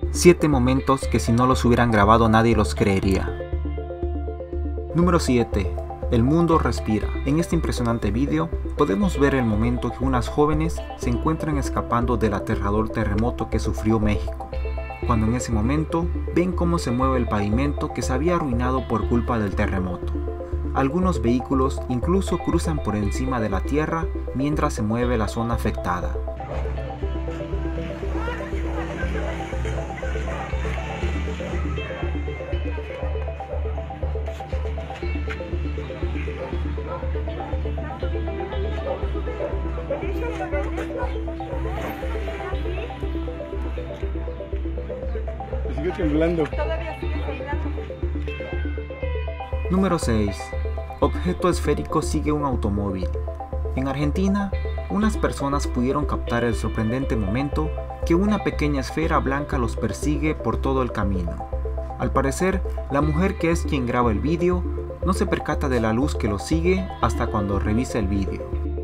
7 momentos que si no los hubieran grabado nadie los creería. Número 7. El mundo respira. En este impresionante vídeo podemos ver el momento que unas jóvenes se encuentran escapando del aterrador terremoto que sufrió México, cuando en ese momento ven cómo se mueve el pavimento que se había arruinado por culpa del terremoto. Algunos vehículos incluso cruzan por encima de la tierra mientras se mueve la zona afectada. Sigue temblando. Número 6. Objeto esférico sigue un automóvil. En Argentina, unas personas pudieron captar el sorprendente momento que una pequeña esfera blanca los persigue por todo el camino. Al parecer, la mujer que es quien graba el vídeo no se percata de la luz que los sigue hasta cuando revisa el vídeo.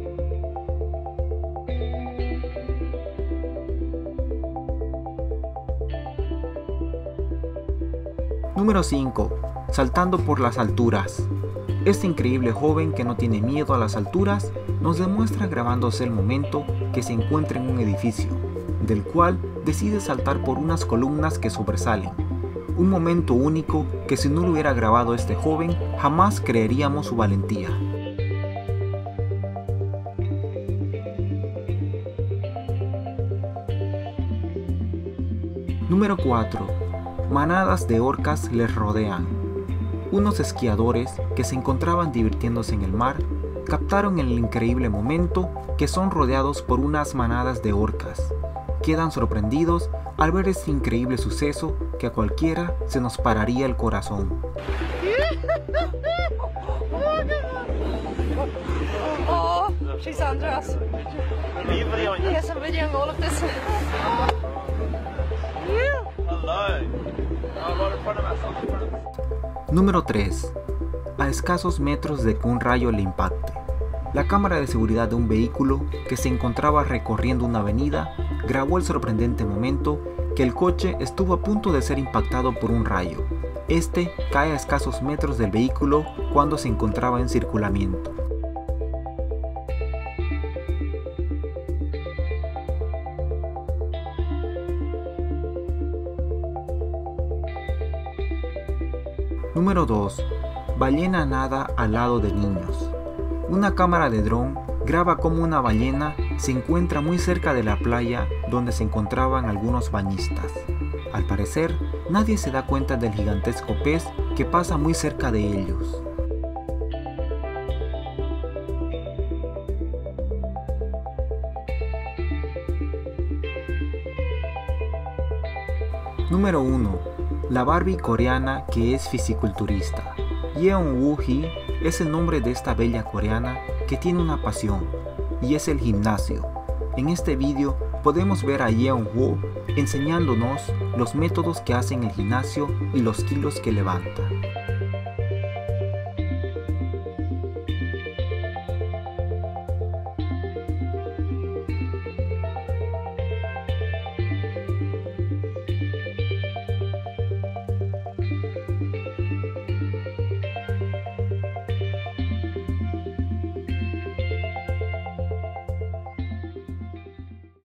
Número 5. Saltando por las alturas. Este increíble joven que no tiene miedo a las alturas nos demuestra grabándose el momento que se encuentra en un edificio, del cual decide saltar por unas columnas que sobresalen. Un momento único que si no lo hubiera grabado este joven jamás creeríamos su valentía. Número 4. Manadas de orcas les rodean. Unos esquiadores que se encontraban divirtiéndose en el mar captaron el increíble momento que son rodeados por unas manadas de orcas. Quedan sorprendidos al ver este increíble suceso que a cualquiera se nos pararía el corazón. Oh, she's under us. Yes, I'm videoing all of this. Número 3. A escasos metros de que un rayo le impacte. La cámara de seguridad de un vehículo que se encontraba recorriendo una avenida grabó el sorprendente momento que el coche estuvo a punto de ser impactado por un rayo. Este cae a escasos metros del vehículo cuando se encontraba en circulamiento. Número 2. Ballena nada al lado de niños. Una cámara de dron graba cómo una ballena se encuentra muy cerca de la playa donde se encontraban algunos bañistas. Al parecer, nadie se da cuenta del gigantesco pez que pasa muy cerca de ellos. Número 1. La Barbie coreana que es fisiculturista. Yeon-woo Hee es el nombre de esta bella coreana que tiene una pasión, y es el gimnasio. En este vídeo podemos ver a Yeon-woo enseñándonos los métodos que hace en el gimnasio y los kilos que levanta.